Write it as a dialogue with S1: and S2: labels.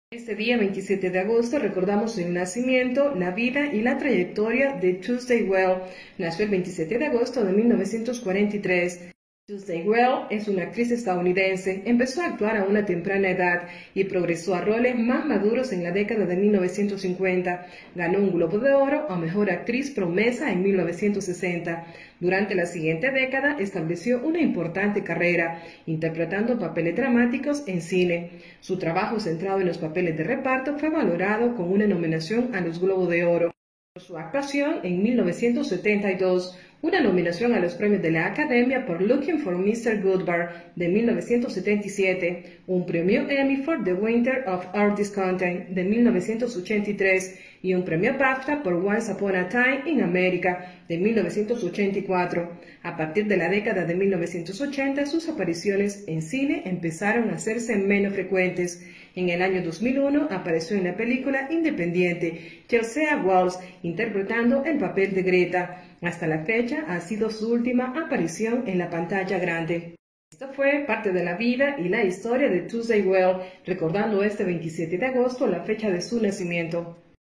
S1: Este día 27 de agosto recordamos el nacimiento, la vida y la trayectoria de Tuesday Weld. Nació el 27 de agosto de 1943. Tuesday Weld es una actriz estadounidense. Empezó a actuar a una temprana edad y progresó a roles más maduros en la década de 1950. Ganó un Globo de Oro a Mejor Actriz Promesa en 1960. Durante la siguiente década estableció una importante carrera, interpretando papeles dramáticos en cine. Su trabajo centrado en los papeles de reparto fue valorado con una nominación a los Globos de Oro. Por su actuación en 1972, una nominación a los premios de la Academia por Looking for Mr. Goodbar de 1977, un premio Emmy for The Winter of Our Discontent de 1983 y un premio BAFTA por Once Upon a Time in America de 1984. A partir de la década de 1980, sus apariciones en cine empezaron a hacerse menos frecuentes. En el año 2001 apareció en la película independiente Chelsea Walls interpretando el papel de Greta. Hasta la fecha ha sido su última aparición en la pantalla grande. Esto fue parte de la vida y la historia de Tuesday Weld, recordando este 27 de agosto la fecha de su nacimiento.